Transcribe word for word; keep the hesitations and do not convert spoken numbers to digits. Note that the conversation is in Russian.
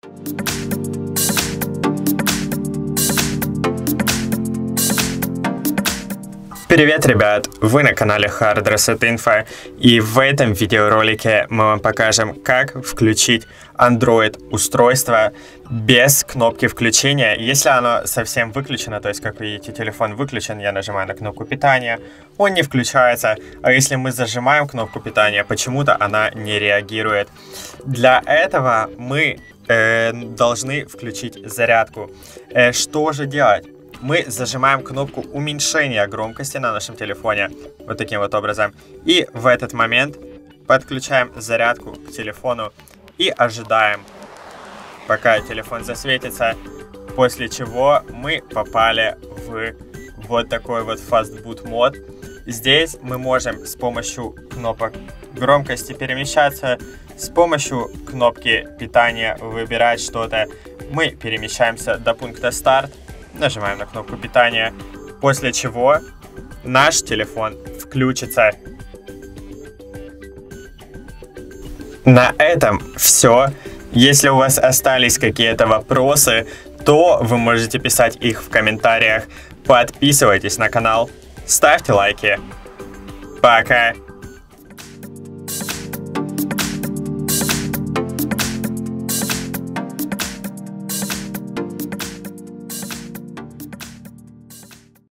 Привет, ребят! Вы на канале Hard Reset Info, и в этом видеоролике мы вам покажем, как включить Android устройство без кнопки включения. Если оно совсем выключено, то есть, как видите, телефон выключен, я нажимаю на кнопку питания, он не включается, а если мы зажимаем кнопку питания, почему-то она не реагирует. Для этого мы э, должны включить зарядку. Э, что же делать? Мы зажимаем кнопку уменьшения громкости на нашем телефоне, вот таким вот образом. И в этот момент подключаем зарядку к телефону и ожидаем, пока телефон засветится, после чего мы попали в вот такой вот Fast Boot мод. Здесь мы можем с помощью кнопок громкости перемещаться, с помощью кнопки питания выбирать что-то. Мы перемещаемся до пункта старт. Нажимаем на кнопку питания, после чего наш телефон включится. На этом все. Если у вас остались какие-то вопросы, то вы можете писать их в комментариях. Подписывайтесь на канал, ставьте лайки. Пока!